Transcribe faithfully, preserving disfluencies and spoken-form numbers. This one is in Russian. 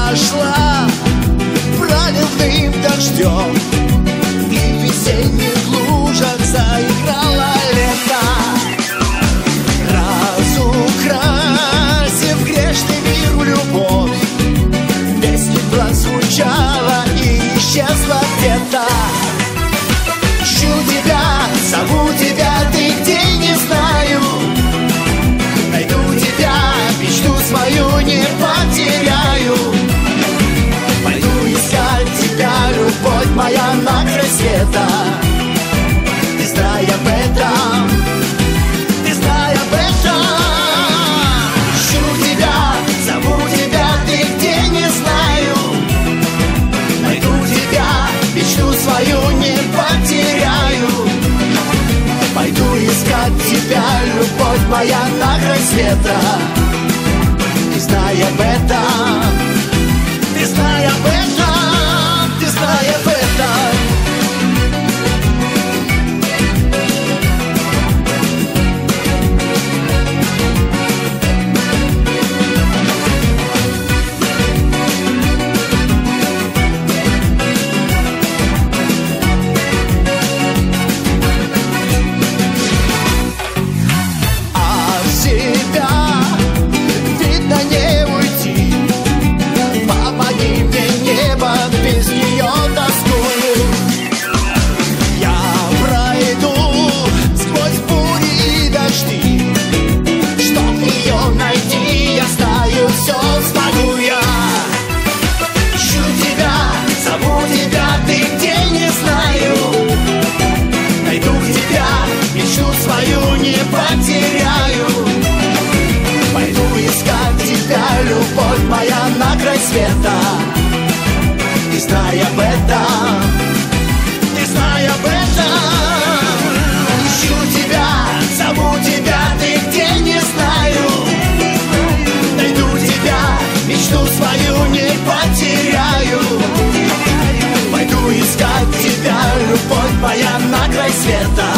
пошла проливным дождем, и в весенних лужах заиграло лето. Разукрасив грешный мир в любовь, песня прозвучала и исчезла где-то. Ищу тебя, зову тебя, ты где, не знаю. Найду тебя, мечту свою не потеряю. Пойду искать тебя, любовь моя, на край света. Ты знай об этом, ты знай об этом. Ищу тебя, зову тебя, ты где, не знаю. Найду тебя, мечту свою не потеряю. Пойду искать тебя, любовь моя, на край света. Ты знай об этом, ты знай об этом, ты знай об этом. Любовь моя, на край света. Ты знай об этом, ты знай об этом. Ищу тебя, зову тебя, ты где, не знаю. Найду тебя, мечту свою не потеряю. Пойду искать тебя, любовь моя, на край света.